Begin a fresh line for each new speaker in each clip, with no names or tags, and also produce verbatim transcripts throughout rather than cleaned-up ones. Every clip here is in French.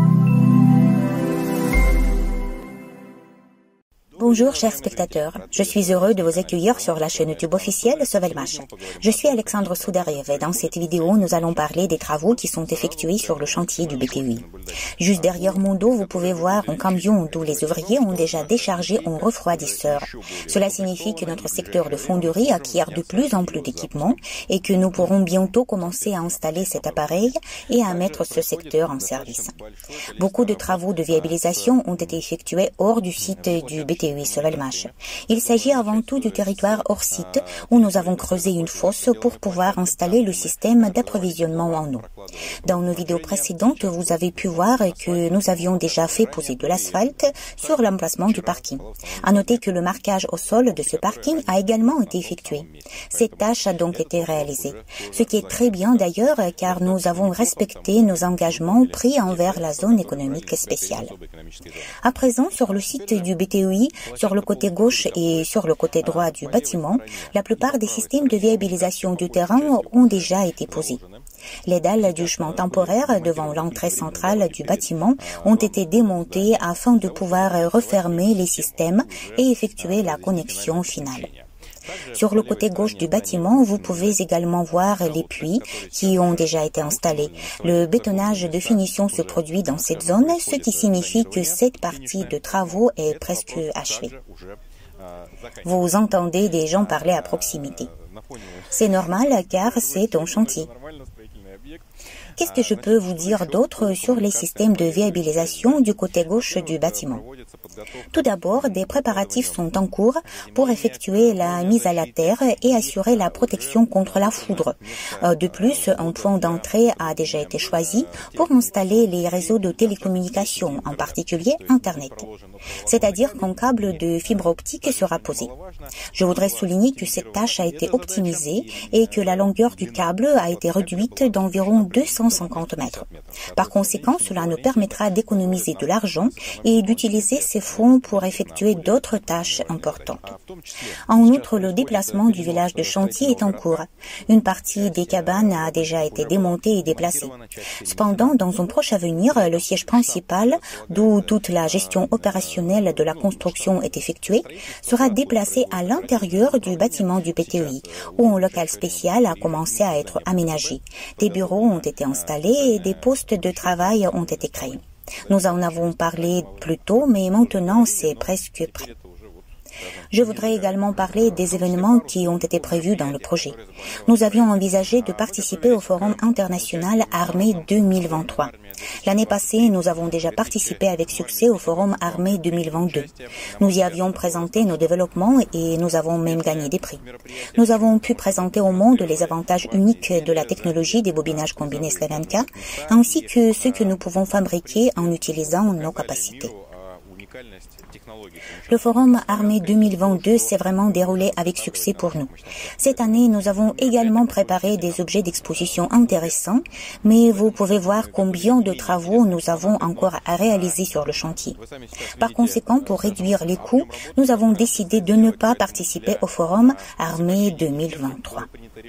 Bonjour chers spectateurs, je suis heureux de vous accueillir sur la chaîne YouTube officielle Sovelmash. Je suis Alexandre Soudarev et dans cette vidéo nous allons parler des travaux qui sont effectués sur le chantier du B T U I. Juste derrière mon dos, vous pouvez voir un camion d'où les ouvriers ont déjà déchargé un refroidisseur. Cela signifie que notre secteur de fonderie acquiert de plus en plus d'équipements et que nous pourrons bientôt commencer à installer cet appareil et à mettre ce secteur en service. Beaucoup de travaux de viabilisation ont été effectués hors du site du B T U I Sovelmash. Il s'agit avant tout du territoire hors site où nous avons creusé une fosse pour pouvoir installer le système d'approvisionnement en eau. Dans nos vidéos précédentes, vous avez pu voir que nous avions déjà fait poser de l'asphalte sur l'emplacement du parking. À noter que le marquage au sol de ce parking a également été effectué. Cette tâche a donc été réalisée. Ce qui est très bien d'ailleurs car nous avons respecté nos engagements pris envers la zone économique spéciale. À présent, sur le site du B T U I, sur le côté gauche et sur le côté droit du bâtiment, la plupart des systèmes de viabilisation du terrain ont déjà été posés. Les dalles du chemin temporaire devant l'entrée centrale du bâtiment ont été démontées afin de pouvoir refermer les systèmes et effectuer la connexion finale. Sur le côté gauche du bâtiment, vous pouvez également voir les puits qui ont déjà été installés. Le bétonnage de finition se produit dans cette zone, ce qui signifie que cette partie de travaux est presque achevée. Vous entendez des gens parler à proximité. C'est normal car c'est un chantier. Qu'est-ce que je peux vous dire d'autre sur les systèmes de viabilisation du côté gauche du bâtiment? Tout d'abord, des préparatifs sont en cours pour effectuer la mise à la terre et assurer la protection contre la foudre. De plus, un point d'entrée a déjà été choisi pour installer les réseaux de télécommunications, en particulier Internet. C'est-à-dire qu'un câble de fibre optique sera posé. Je voudrais souligner que cette tâche a été optimisée et que la longueur du câble a été réduite d'environ deux cent cinquante mètres. Par conséquent, cela nous permettra d'économiser de l'argent et d'utiliser ces fonds pour effectuer d'autres tâches importantes. En outre, le déplacement du village de chantier est en cours. Une partie des cabanes a déjà été démontée et déplacée. Cependant, dans un proche avenir, le siège principal, d'où toute la gestion opérationnelle de la construction est effectuée, sera déplacé à l'intérieur du bâtiment du B T U I, où un local spécial a commencé à être aménagé. Des bureaux ont été installés et des postes de travail ont été créés. Nous en avons parlé plus tôt, mais maintenant c'est presque prêt. Je voudrais également parler des événements qui ont été prévus dans le projet. Nous avions envisagé de participer au Forum international Armée deux mille vingt-trois. L'année passée, nous avons déjà participé avec succès au Forum Armée deux mille vingt-deux. Nous y avions présenté nos développements et nous avons même gagné des prix. Nous avons pu présenter au monde les avantages uniques de la technologie des bobinages combinés Slavenka, ainsi que ce que nous pouvons fabriquer en utilisant nos capacités. Le Forum Armée deux mille vingt-deux s'est vraiment déroulé avec succès pour nous. Cette année, nous avons également préparé des objets d'exposition intéressants, mais vous pouvez voir combien de travaux nous avons encore à réaliser sur le chantier. Par conséquent, pour réduire les coûts, nous avons décidé de ne pas participer au Forum Armée deux mille vingt-trois.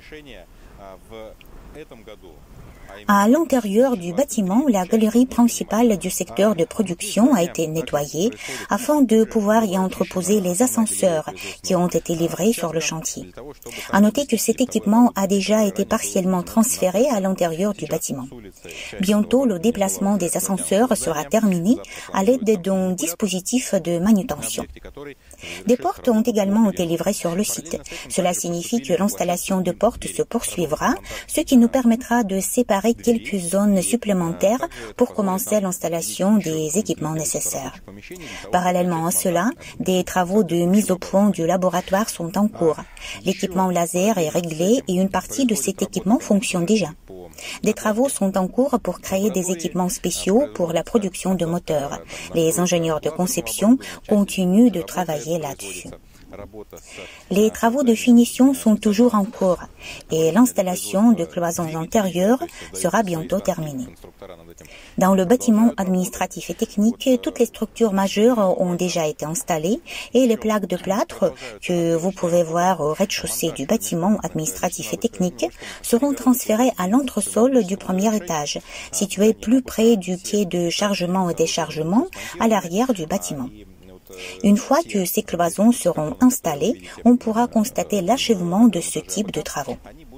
À l'intérieur du bâtiment, la galerie principale du secteur de production a été nettoyée afin de pouvoir y entreposer les ascenseurs qui ont été livrés sur le chantier. À noter que cet équipement a déjà été partiellement transféré à l'intérieur du bâtiment. Bientôt, le déplacement des ascenseurs sera terminé à l'aide d'un dispositif de manutention. Des portes ont également été livrées sur le site. Cela signifie que l'installation de portes se poursuivra, ce qui nous permettra de séparer quelques zones supplémentaires pour commencer l'installation des équipements nécessaires. Parallèlement à cela, des travaux de mise au point du laboratoire sont en cours. L'équipement laser est réglé et une partie de cet équipement fonctionne déjà. Des travaux sont en cours pour créer des équipements spéciaux pour la production de moteurs. Les ingénieurs de conception continuent de travailler là-dessus. Les travaux de finition sont toujours en cours et l'installation de cloisons intérieures sera bientôt terminée. Dans le bâtiment administratif et technique, toutes les structures majeures ont déjà été installées et les plaques de plâtre que vous pouvez voir au rez-de-chaussée du bâtiment administratif et technique seront transférées à l'entresol du premier étage, situé plus près du quai de chargement et déchargement à l'arrière du bâtiment. Une fois que ces cloisons seront installées, on pourra constater l'achèvement de ce type de travaux.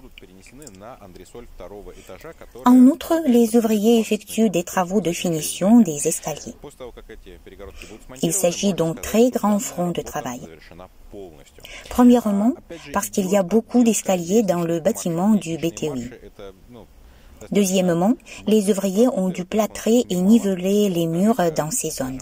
En outre, les ouvriers effectuent des travaux de finition des escaliers. Il s'agit d'un très grand front de travail. Premièrement, parce qu'il y a beaucoup d'escaliers dans le bâtiment du B T U I. Deuxièmement, les ouvriers ont dû plâtrer et niveler les murs dans ces zones.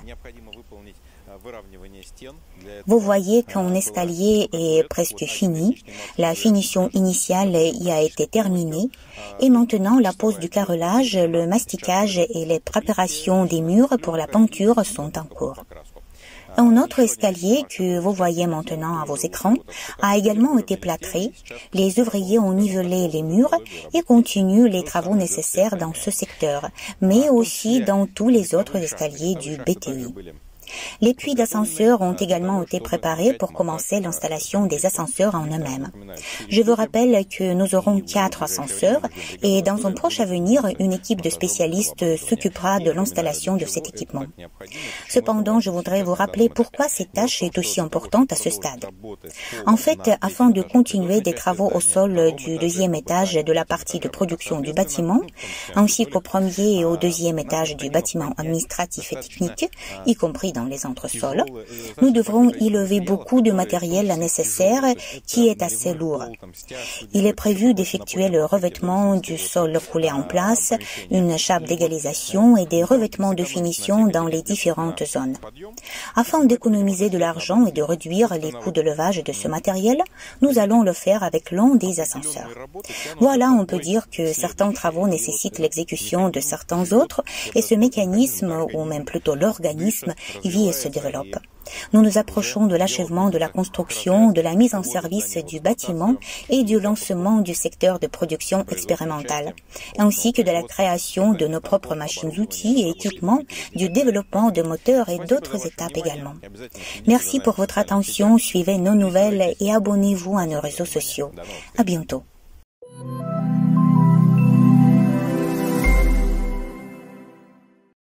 Vous voyez qu'un escalier est presque fini, la finition initiale y a été terminée, et maintenant la pose du carrelage, le masticage et les préparations des murs pour la peinture sont en cours. Un autre escalier que vous voyez maintenant à vos écrans a également été plâtré. Les ouvriers ont nivelé les murs et continuent les travaux nécessaires dans ce secteur, mais aussi dans tous les autres escaliers du B T U I. Les puits d'ascenseurs ont également été préparés pour commencer l'installation des ascenseurs en eux-mêmes. Je vous rappelle que nous aurons quatre ascenseurs et dans un proche avenir, une équipe de spécialistes s'occupera de l'installation de cet équipement. Cependant, je voudrais vous rappeler pourquoi cette tâche est aussi importante à ce stade. En fait, afin de continuer des travaux au sol du deuxième étage de la partie de production du bâtiment, ainsi qu'au premier et au deuxième étage du bâtiment administratif et technique, y compris dans les entresols, nous devrons y lever beaucoup de matériel nécessaire qui est assez lourd. Il est prévu d'effectuer le revêtement du sol coulé en place, une chape d'égalisation et des revêtements de finition dans les différentes zones. Afin d'économiser de l'argent et de réduire les coûts de levage de ce matériel, nous allons le faire avec l'un des ascenseurs. Voilà, on peut dire que certains travaux nécessitent l'exécution de certains autres et ce mécanisme, ou même plutôt l'organisme, vit et se développe. Nous nous approchons de l'achèvement de la construction, de la mise en service du bâtiment et du lancement du secteur de production expérimentale, ainsi que de la création de nos propres machines-outils et équipements, du développement de moteurs et d'autres étapes également. Merci pour votre attention, suivez nos nouvelles et abonnez-vous à nos réseaux sociaux. À bientôt.